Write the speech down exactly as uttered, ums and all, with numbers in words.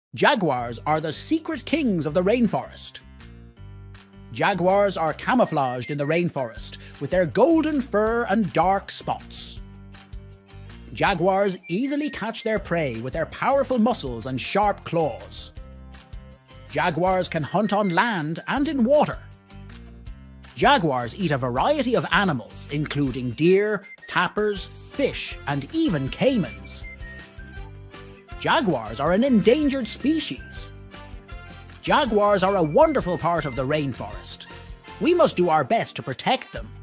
Jaguars are the secret kings of the rainforest. Jaguars are camouflaged in the rainforest with their golden fur and dark spots. Jaguars easily catch their prey with their powerful muscles and sharp claws. Jaguars can hunt on land and in water. Jaguars eat a variety of animals, including deer, tapirs, fish, and even caimans. Jaguars are an endangered species. Jaguars are a wonderful part of the rainforest. We must do our best to protect them